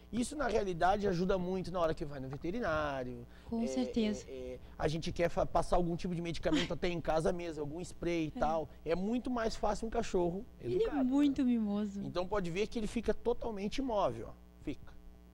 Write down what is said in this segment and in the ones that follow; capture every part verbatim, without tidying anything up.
Isso, na realidade, ajuda muito na hora que vai no veterinário. Com é, certeza. É, é, a gente quer passar algum tipo de medicamento até em casa mesmo, algum spray e é. tal. É muito mais fácil um cachorro educado. Ele é muito né? mimoso. Então pode ver que ele fica totalmente imóvel, ó. Fica.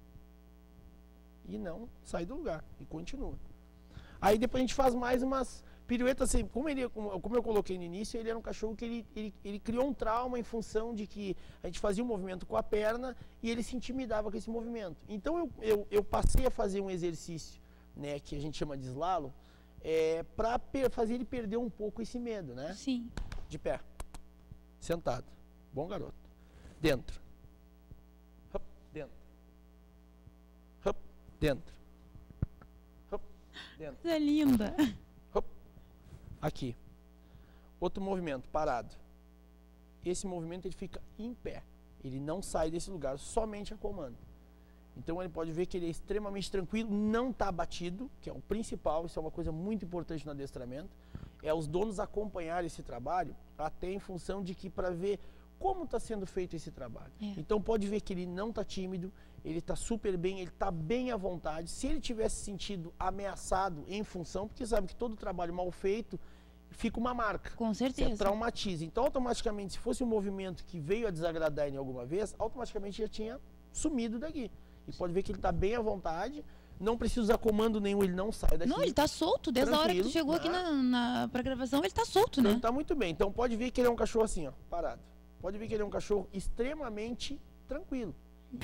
E não sai do lugar, e continua. Aí depois a gente faz mais umas piruetas, assim, como, ele, como eu coloquei no início, ele era um cachorro que ele, ele, ele criou um trauma em função de que a gente fazia um movimento com a perna e ele se intimidava com esse movimento. Então eu, eu, eu passei a fazer um exercício, né, que a gente chama de slalom, é, para fazer ele perder um pouco esse medo, né? Sim. De pé, sentado, bom garoto, dentro, Hup, dentro, Hup, dentro, Hup, dentro. Coisa linda. Aqui. Outro movimento, parado. Esse movimento ele fica em pé. Ele não sai desse lugar, somente a comando. Então ele pode ver que ele é extremamente tranquilo, não está abatido, que é o principal, isso é uma coisa muito importante no adestramento. É os donos acompanharem esse trabalho, até em função de que para ver como está sendo feito esse trabalho. É. Então pode ver que ele não está tímido, ele está super bem, ele está bem à vontade. Se ele tivesse sentido ameaçado em função, porque sabe que todo trabalho mal feito fica uma marca. Com certeza. Você traumatiza. Então automaticamente, se fosse um movimento que veio a desagradar ele alguma vez, automaticamente já tinha sumido daqui. E pode ver que ele está bem à vontade, não precisa usar comando nenhum, ele não sai daqui. Não, ele está solto, desde a hora que tu chegou, né, aqui na, na pra gravação, ele está solto, então, né? Ele está muito bem. Então pode ver que ele é um cachorro assim, ó, parado. Pode ver que ele é um cachorro extremamente tranquilo.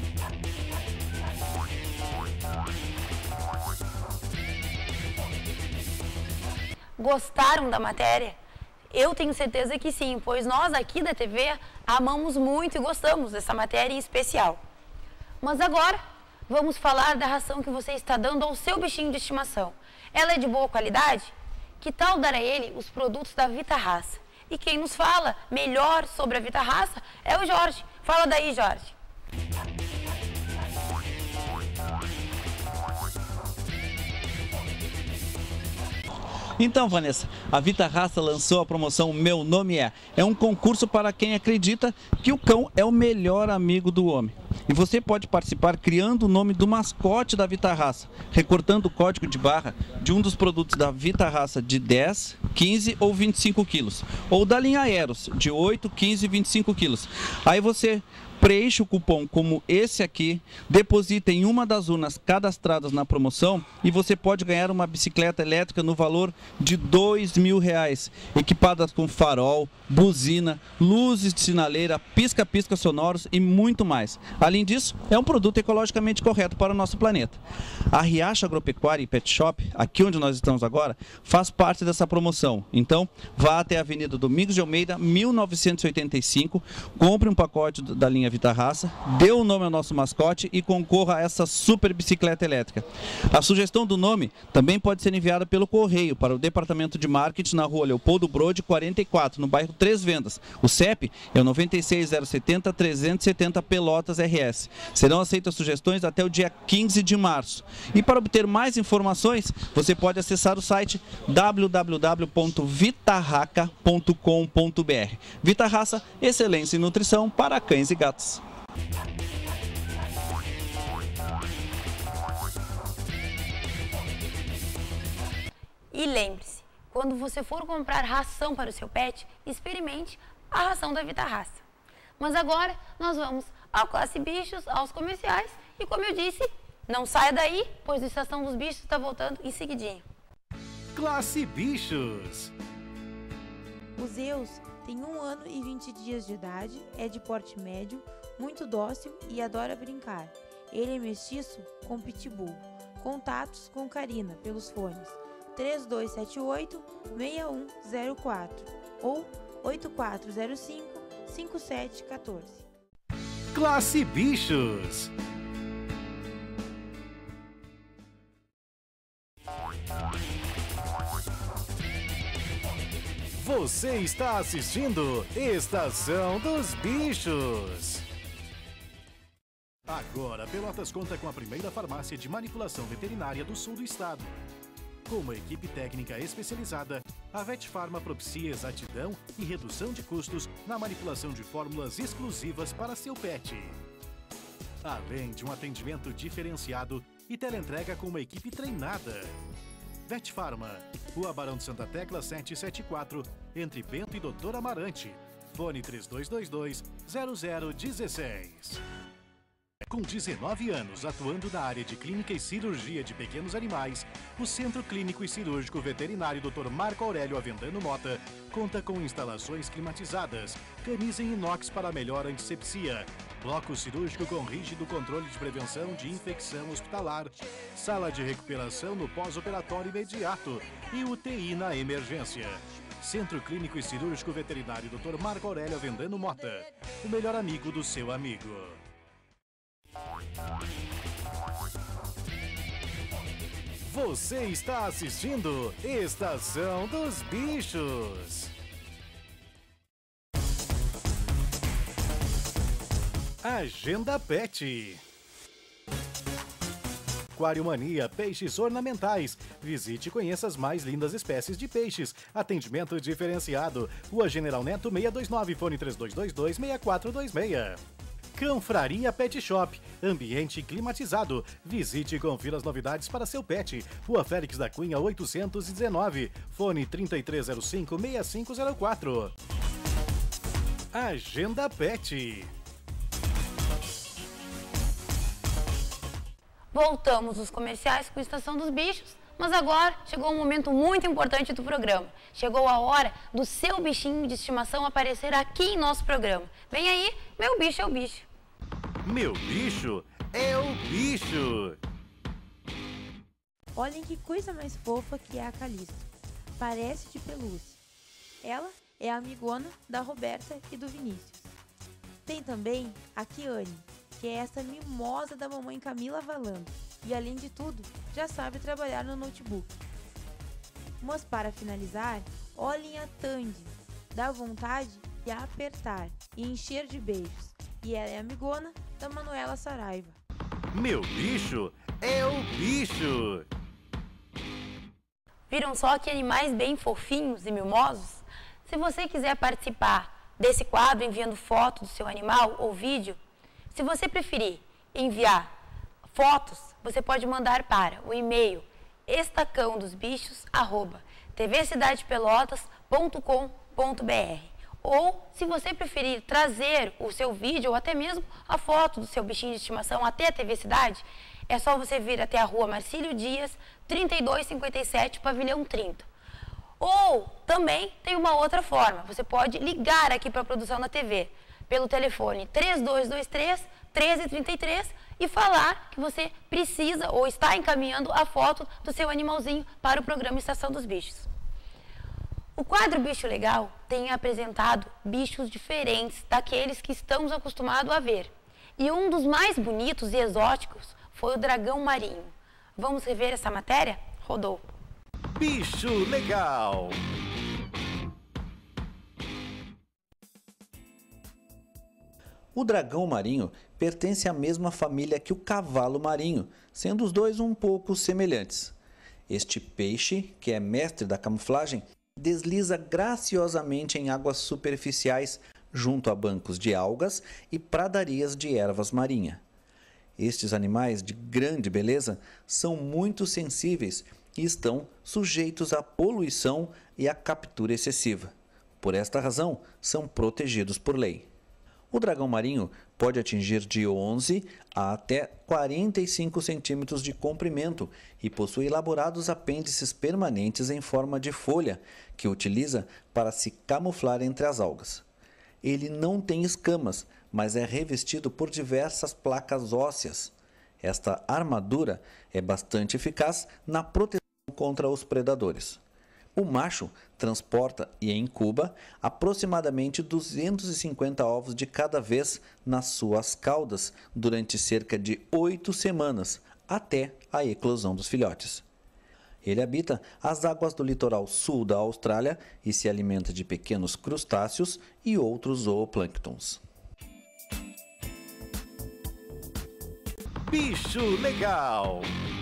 Gostaram da matéria? Eu tenho certeza que sim, pois nós aqui da T V amamos muito e gostamos dessa matéria em especial. Mas agora, vamos falar da ração que você está dando ao seu bichinho de estimação. Ela é de boa qualidade? Que tal dar a ele os produtos da Vita Raça? E quem nos fala melhor sobre a Vita Raça é o Jorge. Fala daí, Jorge. Então, Vanessa, a Vita Raça lançou a promoção Meu Nome É. É um concurso para quem acredita que o cão é o melhor amigo do homem. E você pode participar criando o nome do mascote da Vita Raça, recortando o código de barra de um dos produtos da Vita Raça de dez, quinze ou vinte e cinco quilos, ou da linha Aeros de oito, quinze e vinte e cinco quilos. Aí você preenche o cupom como esse aqui, deposita em uma das urnas cadastradas na promoção e você pode ganhar uma bicicleta elétrica no valor de dois mil reais, equipada com farol, buzina, luzes de sinaleira, pisca-pisca sonoros e muito mais. Além disso, é um produto ecologicamente correto para o nosso planeta. A Riacho Agropecuária e Pet Shop, aqui onde nós estamos agora, faz parte dessa promoção. Então, vá até a Avenida Domingos de Almeida, mil novecentos e oitenta e cinco, compre um pacote da linha Vita Raça, dê o nome ao nosso mascote e concorra a essa super bicicleta elétrica. A sugestão do nome também pode ser enviada pelo correio para o Departamento de Marketing na rua Leopoldo Brode quarenta e quatro, no bairro Três Vendas. O C E P é o nove seis zero sete zero, três sete zero Pelotas R S. Serão aceitas sugestões até o dia quinze de março. E para obter mais informações, você pode acessar o site w w w ponto vitarraca ponto com ponto b r. Vita Raça, excelência em nutrição para cães e gatos. E lembre-se, quando você for comprar ração para o seu pet, experimente a ração da Vita Raça. Mas agora nós vamos ao Classe Bichos, aos comerciais e, como eu disse, não saia daí, pois a Estação dos Bichos está voltando em seguidinho. Classe Bichos. O Zeus tem um ano e vinte dias de idade, é de porte médio, muito dócil e adora brincar. Ele é mestiço com pitbull. Contatos com Karina pelos fones três dois sete oito, seis um zero quatro ou oito quatro zero cinco, cinco sete um quatro. Classe Bichos. Você está assistindo Estação dos Bichos. Agora, Pelotas conta com a primeira farmácia de manipulação veterinária do sul do estado. Com uma equipe técnica especializada, a Vetfarma propicia exatidão e redução de custos na manipulação de fórmulas exclusivas para seu pet. além de um atendimento diferenciado e teleentrega com uma equipe treinada. Vetfarma, Rua Barão de Santa Tecla setecentos e setenta e quatro, entre Bento e Doutor Amarante. Fone três dois dois dois, zero zero um seis. Com dezenove anos atuando na área de clínica e cirurgia de pequenos animais, o Centro Clínico e Cirúrgico Veterinário doutor Marco Aurélio Avendano Mota conta com instalações climatizadas, canis em inox para melhor antisepsia, bloco cirúrgico com rígido controle de prevenção de infecção hospitalar, sala de recuperação no pós-operatório imediato e U T I na emergência. Centro Clínico e Cirúrgico Veterinário doutor Marco Aurélio Avendano Mota, o melhor amigo do seu amigo. Você está assistindo Estação dos Bichos. Agenda Pet. Aquariomania Peixes Ornamentais. Visite e conheça as mais lindas espécies de peixes. Atendimento diferenciado. Rua General Neto seiscentos e vinte e nove, fone três dois dois dois, seis quatro dois seis. Canfraria Pet Shop, ambiente climatizado. Visite e confira as novidades para seu pet. Rua Félix da Cunha oitocentos e dezenove, fone três três zero cinco, seis cinco zero quatro. Agenda Pet. Voltamos nos comerciais com a Estação dos Bichos, mas agora chegou um momento muito importante do programa. Chegou a hora do seu bichinho de estimação aparecer aqui em nosso programa. Vem aí, meu bicho é o bicho. Meu bicho é o bicho. Olhem que coisa mais fofa que é a Calisto. Parece de pelúcia. Ela é a amigona da Roberta e do Vinícius. Tem também a Kiane, que é essa mimosa da mamãe Camila Valando. E além de tudo, já sabe trabalhar no notebook. Mas para finalizar, olhem a Tandy. Dá vontade de apertar e encher de beijos. E ela é amigona da Manuela Saraiva. Meu bicho é o bicho. Viram só que animais bem fofinhos e mimosos? Se você quiser participar desse quadro enviando foto do seu animal ou vídeo, se você preferir enviar fotos, você pode mandar para o e-mail estacãodosbichos arroba tvcidadepelotas ponto com ponto br. Ou, se você preferir trazer o seu vídeo ou até mesmo a foto do seu bichinho de estimação até a T V Cidade, é só você vir até a rua Marcílio Dias, trinta e dois cinquenta e sete, pavilhão trinta. Ou, também tem uma outra forma, você pode ligar aqui para a produção da T V, pelo telefone três dois dois três, um três três três e falar que você precisa ou está encaminhando a foto do seu animalzinho para o programa Estação dos Bichos. O quadro Bicho Legal tem apresentado bichos diferentes daqueles que estamos acostumados a ver. E um dos mais bonitos e exóticos foi o dragão marinho. Vamos rever essa matéria? Rodou. Bicho Legal. O dragão marinho pertence à mesma família que o cavalo marinho, sendo os dois um pouco semelhantes. Este peixe, que é mestre da camuflagem, desliza graciosamente em águas superficiais junto a bancos de algas e pradarias de ervas marinhas. Estes animais de grande beleza são muito sensíveis e estão sujeitos à poluição e à captura excessiva. Por esta razão, são protegidos por lei. O dragão marinho pode atingir de onze a até quarenta e cinco centímetros de comprimento e possui elaborados apêndices permanentes em forma de folha, que utiliza para se camuflar entre as algas. Ele não tem escamas, mas é revestido por diversas placas ósseas. Esta armadura é bastante eficaz na proteção contra os predadores. O macho transporta e incuba aproximadamente duzentos e cinquenta ovos de cada vez nas suas caudas durante cerca de oito semanas, até a eclosão dos filhotes. Ele habita as águas do litoral sul da Austrália e se alimenta de pequenos crustáceos e outros zooplânctons. Bicho Legal.